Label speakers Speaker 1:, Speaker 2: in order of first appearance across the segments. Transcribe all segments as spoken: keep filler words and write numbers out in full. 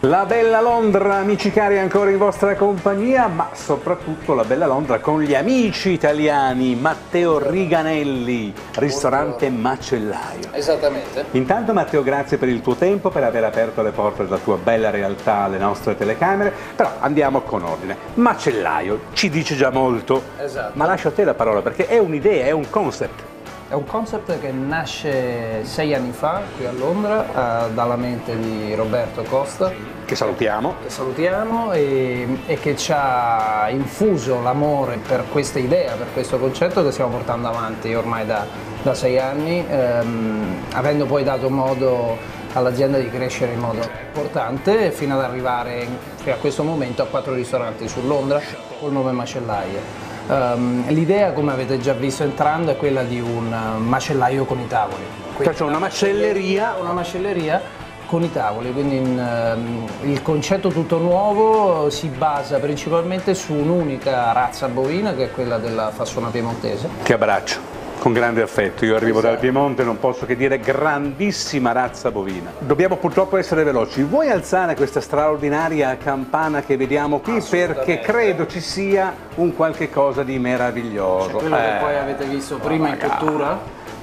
Speaker 1: La bella Londra, amici cari, ancora in vostra compagnia, ma soprattutto la bella Londra con gli amici italiani. Matteo Riganelli, ristorante Macellaio.
Speaker 2: Esattamente.
Speaker 1: Intanto Matteo, grazie per il tuo tempo, per aver aperto le porte della tua bella realtà alle nostre telecamere, però andiamo con ordine. Macellaio ci dice già molto,
Speaker 2: Esatto.
Speaker 1: Ma lascio a te la parola perché è un'idea, è un concept.
Speaker 2: È un concept che nasce sei anni fa qui a Londra, eh, dalla mente di Roberto Costa,
Speaker 1: Che salutiamo.
Speaker 2: che salutiamo, e, e che ci ha infuso l'amore per questa idea, per questo concetto che stiamo portando avanti ormai da, da sei anni, ehm, avendo poi dato modo all'azienda di crescere in modo importante fino ad arrivare fino a questo momento a quattro ristoranti su Londra col nome Macellaio. Um, l'idea, come avete già visto entrando, è quella di un uh, macellaio con i tavoli.
Speaker 1: Quindi cioè una macelleria,
Speaker 2: una macelleria con i tavoli, quindi in, um, il concetto tutto nuovo si basa principalmente su un'unica razza bovina, che è quella della Fassona piemontese.
Speaker 1: Che abbraccio con grande affetto, io arrivo
Speaker 2: Esatto.
Speaker 1: dal Piemonte, non posso che dire grandissima razza bovina. Dobbiamo purtroppo essere veloci, vuoi alzare questa straordinaria campana che vediamo qui? Perché credo ci sia un qualche cosa di meraviglioso.
Speaker 2: C'è quello
Speaker 1: eh.
Speaker 2: che poi avete visto prima in cottura.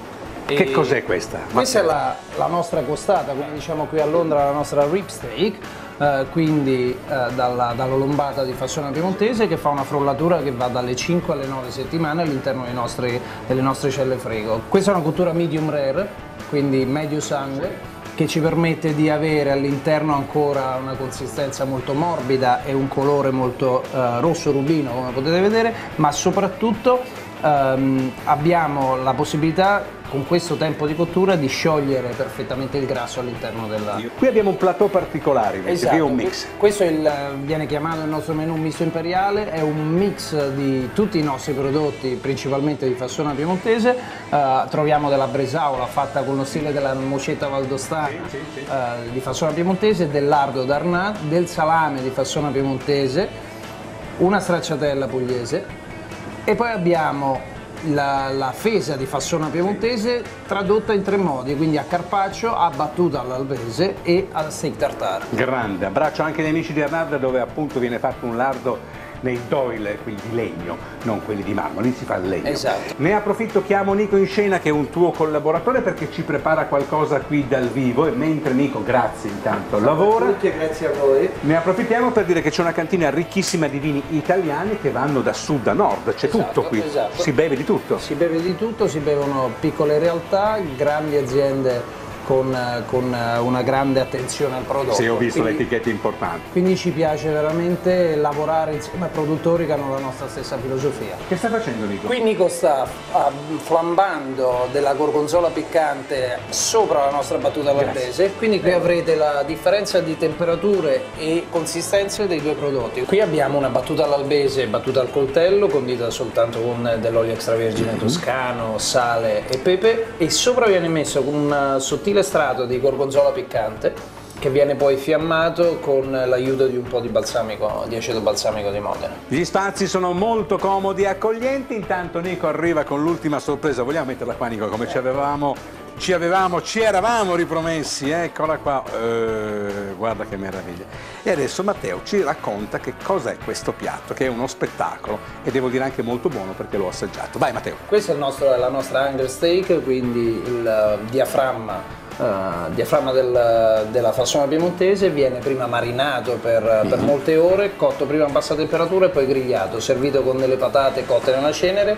Speaker 1: Che cos'è questa?
Speaker 2: Questa è la, la nostra costata, come diciamo qui a Londra la nostra rib steak, eh, quindi eh, dalla, dalla lombata di Fassona piemontese, che fa una frollatura che va dalle cinque alle nove settimane all'interno dei nostri, delle nostre celle frigo. Questa è una cottura medium rare, quindi medio sangue, che ci permette di avere all'interno ancora una consistenza molto morbida e un colore molto eh, rosso rubino, come potete vedere, ma soprattutto ehm, abbiamo la possibilità con questo tempo di cottura di sciogliere perfettamente il grasso all'interno della...
Speaker 1: Qui abbiamo un plateau particolare invece,
Speaker 2: Esatto,
Speaker 1: che è un mix.
Speaker 2: Questo è il, viene chiamato il nostro menù misto imperiale, è un mix di tutti i nostri prodotti, principalmente di Fassona piemontese. Uh, troviamo della bresaola fatta con lo stile della mocetta valdostana, sì, sì, sì. Uh, di Fassona piemontese, del lardo d'Arnat, del salame di Fassona piemontese, una stracciatella pugliese, e poi abbiamo La, la fesa di Fassona piemontese tradotta in tre modi, quindi a carpaccio, a battuta all'albese e a steak tartare.
Speaker 1: Grande, abbraccio anche gli amici di Arnalda, dove appunto viene fatto un lardo nei doile, quelli di legno, non quelli di marmo, lì si fa il legno.
Speaker 2: Esatto.
Speaker 1: Ne approfitto, chiamo Nico in scena, che è un tuo collaboratore, perché ci prepara qualcosa qui dal vivo, e mentre Nico, grazie intanto, lavora,
Speaker 2: Tutti, grazie a voi.
Speaker 1: ne approfittiamo per dire che c'è una cantina ricchissima di vini italiani che vanno da sud a nord, c'è
Speaker 2: Esatto,
Speaker 1: tutto qui,
Speaker 2: esatto.
Speaker 1: Si beve di tutto.
Speaker 2: Si beve di tutto, si bevono piccole realtà, grandi aziende con, con una grande attenzione al prodotto.
Speaker 1: Sì, ho visto
Speaker 2: quindi,
Speaker 1: le etichette importanti.
Speaker 2: Quindi ci piace veramente lavorare insieme a produttori che hanno la nostra stessa filosofia.
Speaker 1: Che sta facendo Nico?
Speaker 2: Qui Nico sta ah, flambando della gorgonzola piccante sopra la nostra battuta all'albese, quindi qui avrete la differenza di temperature e consistenze dei due prodotti. Qui abbiamo una battuta all'albese, battuta al coltello, condita soltanto con dell'olio extravergine toscano, sale e pepe, e sopra viene messo con un sottile strato di gorgonzola piccante che viene poi fiammato con l'aiuto di un po' di balsamico, di aceto balsamico di Modena.
Speaker 1: Gli spazi sono molto comodi e accoglienti. Intanto Nico arriva con l'ultima sorpresa. Vogliamo metterla qua, Nico, come ci avevamo, ci avevamo, ci eravamo ripromessi? Eccola qua. Eh, guarda che meraviglia. E adesso Matteo ci racconta che cosa è questo piatto, che è uno spettacolo e devo dire anche molto buono perché l'ho assaggiato. Vai Matteo.
Speaker 2: Questa è il nostro, la nostra Hanger steak, quindi il diaframma. Uh, diaframma del, della Fassona piemontese, viene prima marinato per, mm-hmm. per molte ore, cotto prima a bassa temperatura e poi grigliato, servito con delle patate cotte nella cenere,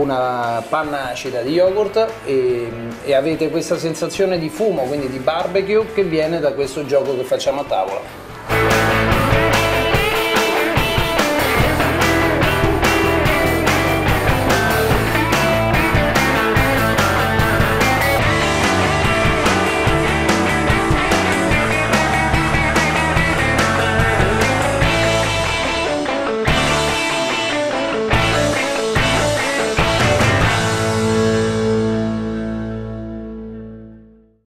Speaker 2: una panna acida di yogurt e, e avete questa sensazione di fumo, quindi di barbecue, che viene da questo gioco che facciamo a tavola.